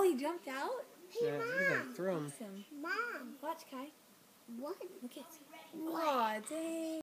he jumped out? Hey, yeah, you like threw him. Awesome. Mom. Watch, Kai. What? Look at. Aw, dang.